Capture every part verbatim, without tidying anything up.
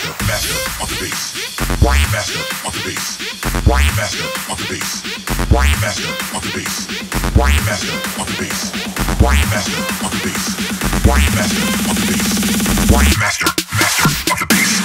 Master, master of the bass. Master of the bass. Master of the bass. Master of the bass. Master of the bass. Master of the bass. Master of the bass. Master, master of the bass.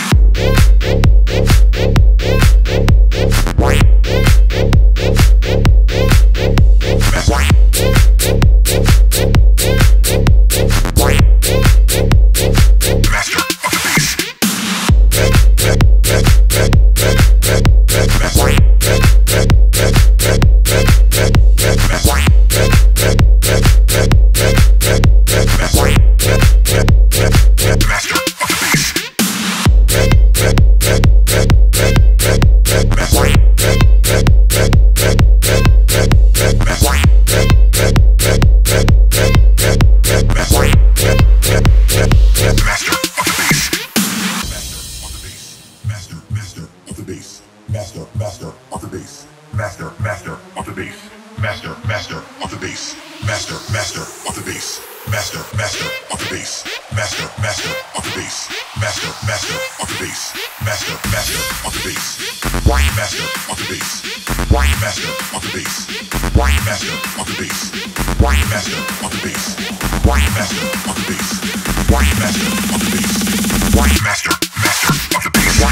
Master, master of the bass. Master, master of the bass. Master, master of the bass. Master, master of the bass. Master, master of the bass. Master, master of the bass. Master, master of the bass. Master, master of the bass. Master of the bass. Master of the bass. Master of the bass. Master of the bass. Master of the bass. Master of the bass. Master, master of the bass.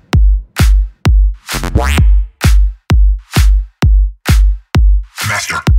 Master.